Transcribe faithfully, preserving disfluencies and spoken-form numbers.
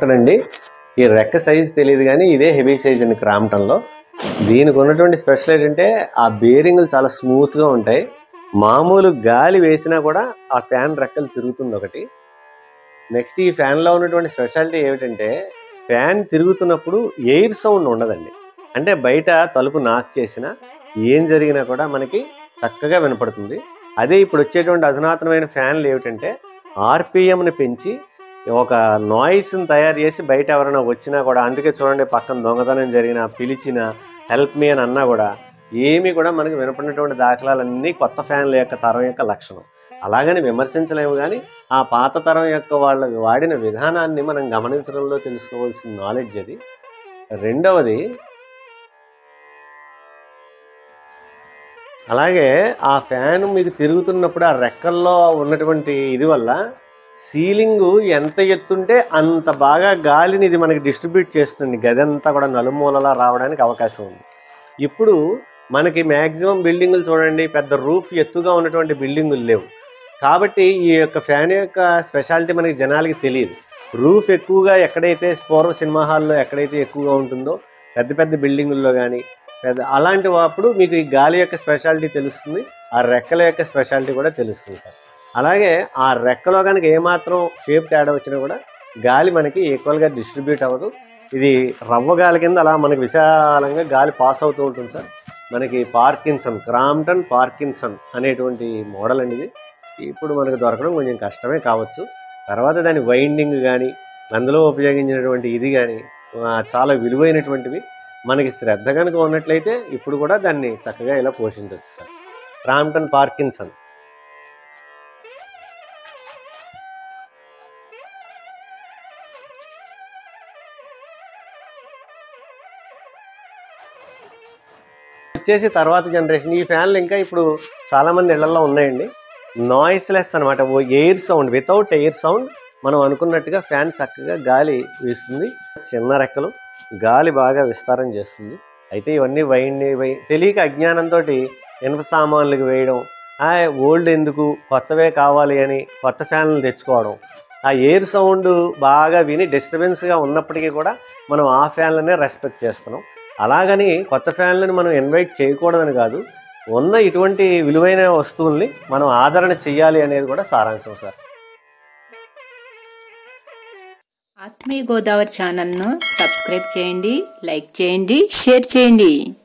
Crompton అండి. ఈ రెక్క సైజు తెలియదు కానీ ఇదే హెవీ సైజ్ అండి క్రాంప్టన్లో. దీనికి ఉన్నటువంటి స్పెషల్ ఏంటంటే ఆ బేరింగ్లు చాలా స్మూత్గా ఉంటాయి. మామూలు గాలి వేసినా కూడా ఆ ఫ్యాన్ రెక్కలు తిరుగుతుంది ఒకటి. నెక్స్ట్ ఈ ఫ్యాన్లో ఉన్నటువంటి స్పెషాలిటీ ఏమిటంటే ఫ్యాన్ తిరుగుతున్నప్పుడు ఎయిర్ సౌండ్ ఉండదండి. అంటే బయట తలుపు నాక్ చేసినా ఏం జరిగినా కూడా మనకి చక్కగా వినపడుతుంది. అదే ఇప్పుడు వచ్చేటువంటి అధునాతనమైన ఫ్యాన్లు ఏమిటంటే ఆర్పిఎంని పెంచి ఒక నాయిస్ని తయారు చేసి బయట ఎవరైనా వచ్చినా కూడా, అందుకే చూడండి పక్కన దొంగతనం జరిగినా పిలిచినా హెల్ప్ మీ అని అన్నా కూడా ఏమీ కూడా మనకి వినపడినటువంటి దాఖలాలన్నీ కొత్త ఫ్యాన్ల యొక్క తరం యొక్క లక్షణం. అలాగని విమర్శించలేము కానీ ఆ పాత తరం యొక్క వాళ్ళ వాడిన విధానాన్ని మనం గమనించడంలో తెలుసుకోవాల్సిన నాలెడ్జ్ అది. రెండవది అలాగే ఆ ఫ్యాన్ మీకు తిరుగుతున్నప్పుడు ఆ రెక్కల్లో ఉన్నటువంటి ఇది వల్ల సీలింగు ఎంత ఎత్తుంటే అంత బాగా గాలిని ఇది మనకి డిస్ట్రిబ్యూట్ చేస్తుంది. గదంతా కూడా నలుమూలలా రావడానికి అవకాశం ఉంది. ఇప్పుడు మనకి మ్యాక్సిమం బిల్డింగులు చూడండి పెద్ద రూఫ్ ఎత్తుగా ఉన్నటువంటి బిల్డింగులు లేవు. కాబట్టి ఈ యొక్క ఫ్యాన్ యొక్క స్పెషాలిటీ మనకి జనాలకి తెలియదు. రూఫ్ ఎక్కువగా ఎక్కడైతే పూర్వ సినిమా హాల్లో ఎక్కడైతే ఎక్కువగా ఉంటుందో పెద్ద పెద్ద బిల్డింగుల్లో కానీ పెద్ద అలాంటి అప్పుడు మీకు ఈ గాలి యొక్క స్పెషాలిటీ తెలుస్తుంది, ఆ రెక్కల యొక్క స్పెషాలిటీ కూడా తెలుస్తుంది సార్. అలాగే ఆ రెక్కలో కనుక ఏమాత్రం షేప్ తేడా వచ్చినా కూడా గాలి మనకి ఈక్వల్గా డిస్ట్రిబ్యూట్ అవ్వదు. ఇది రవ్వ గాలి కింద అలా మనకి విశాలంగా గాలి పాస్ అవుతూ ఉంటుంది సార్. మనకి పార్కిన్సన్ క్రాంప్టన్ పార్కిన్సన్ అనేటువంటి మోడల్ అండి ఇది. ఇప్పుడు మనకు దొరకడం కొంచెం కష్టమే కావచ్చు. తర్వాత దాని వైండింగ్ కానీ అందులో ఉపయోగించినటువంటి ఇది కానీ చాలా విలువైనటువంటివి. మనకి శ్రద్ధ కనుక ఉన్నట్లయితే ఇప్పుడు కూడా దాన్ని చక్కగా ఇలా పోషించవచ్చు సార్. Crompton Parkinson. వచ్చేసి తర్వాత జనరేషన్ ఈ ఫ్యాన్లు ఇంకా ఇప్పుడు చాలామంది ఇళ్లలో ఉన్నాయండి. నాయిస్లెస్ అనమాట. ఓ air sound without air sound మనం అనుకున్నట్టుగా ఫ్యాన్ చక్కగా గాలి వీస్తుంది. చిన్న రెక్కలు గాలి బాగా విస్తారం చేస్తుంది. అయితే ఇవన్నీ వైండి వై తెలియక అజ్ఞానంతో ఇనుప సామాన్లకు వేయడం, ఓల్డ్ ఎందుకు కొత్తవే కావాలి అని కొత్త ఫ్యాన్లు తెచ్చుకోవడం, ఆ ఎయిర్ సౌండ్ బాగా విని డిస్టర్బెన్స్గా ఉన్నప్పటికీ కూడా మనం ఆ ఫ్యాన్లనే రెస్పెక్ట్ చేస్తున్నాం. అలాగని కొత్త ఫ్యాన్లను మనం ఇన్వైట్ చేయకూడదని కాదు, ఉన్న ఇటువంటి విలువైన వస్తువుల్ని మనం ఆదరణ చెయ్యాలి అనేది కూడా సారాంశం సార్. ఆత్మీయ గోదావరి ఛానల్ను సబ్స్క్రైబ్ చేయండి, లైక్ చేయండి, షేర్ చేయండి.